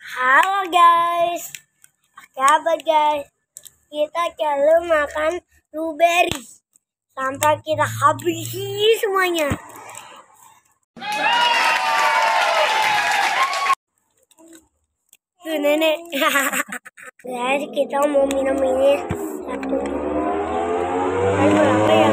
Halo guys, apa kabar guys? Kita coba makan blueberry sampai kita habisi semuanya. Tuh nenek. Guys, kita mau minum ini satu. Berapa ya?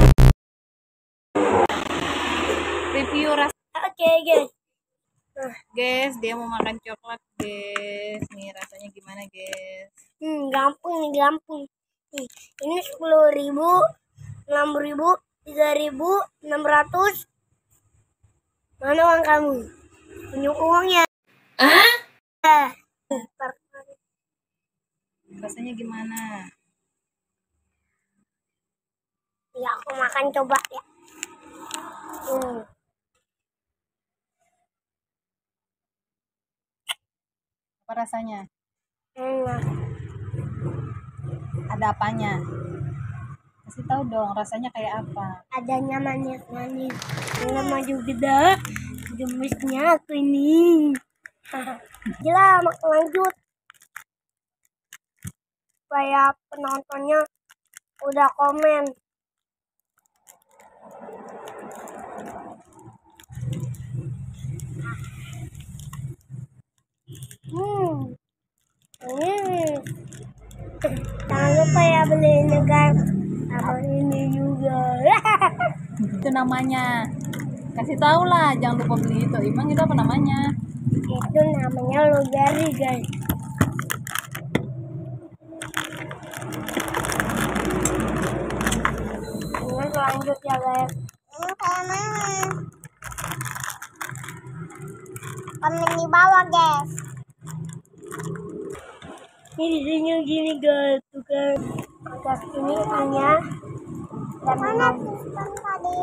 Review rasa. Oke guys. Guys, dia mau makan coklat, guys. Nih rasanya gimana, guys? Gampang nih, gampang. Nih, ini 10.000, 6.000, 3.600. Mana uang kamu? Tunjuk uangnya. Rasanya gimana? Ya, aku makan coba ya. Apa rasanya? Enak. Ada apanya? Kasih tahu dong, rasanya kayak apa? Adanya manis-manis. Ini maju gede. Gemisnya aku ini. Gila, makan lanjut. Supaya penontonnya udah komen. Jangan lupa ya beliin guys. Sama ini juga. Itu namanya. Kasih tahu lah, jangan lupa beli itu. Emang itu apa namanya? Itu namanya blueberry guys. Ini lanjut ya guys. Ini sama. Komen di bawah guys. Ini isinya gini guys, tuh kan. Agak ini isinya. Dan mana sistem tadi?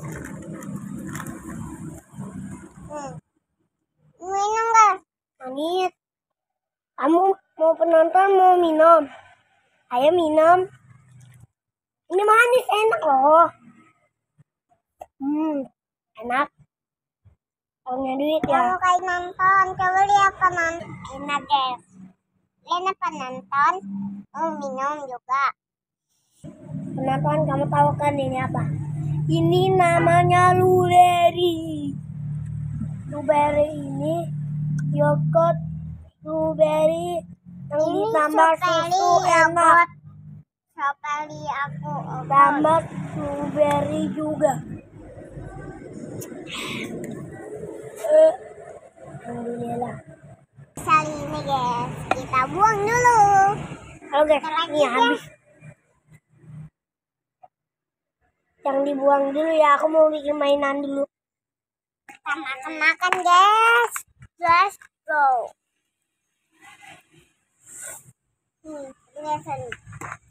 Minum guys. Manis. Kamu mau penonton mau minum? Ayo minum. Ini manis, enak loh. Enak. Punya duit ya. Kamu kayak nonton, coba lihat penonton. Enak guys. Lihat penonton, mau minum juga. Penonton, kamu tahu kan ini apa? Ini namanya blueberry. Blueberry ini yogurt blueberry yang ini ditambah susu enak. Sekali aku tambah blueberry juga. Alhamdulillah. Kali ini guys, kita buang dulu. Halo guys, ini habis. Jangan dibuang dulu ya, aku mau bikin mainan dulu. Kita makan guys. Let's go. Ini